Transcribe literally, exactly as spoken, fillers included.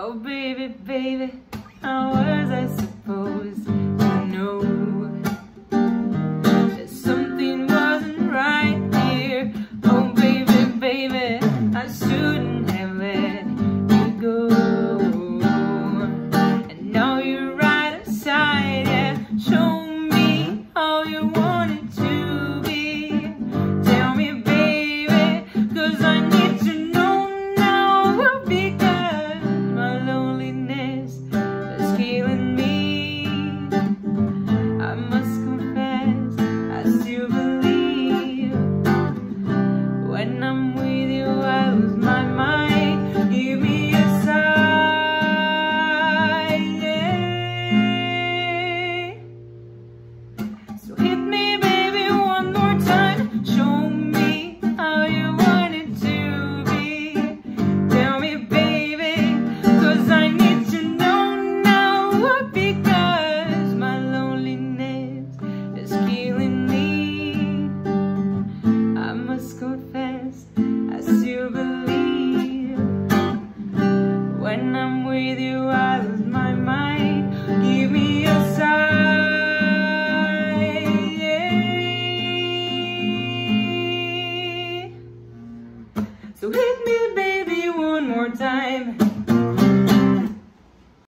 Oh baby, baby, how was I supposed to know that something wasn't right here? Oh baby, baby, I shouldn't have let you go. And now you're right aside, yeah. Show me how you want it to be. Tell me, baby, 'cause I need to know now, because my loneliness is killing me. I must confess, I still believe when I'm with you I lose my mind. Give me a sign, yeah. So hit me, baby, one more time. Show me how you want it to be. Tell me, baby, 'cause I need to know now, because my loneliness is killing me. I must confess, I still believe when I'm with you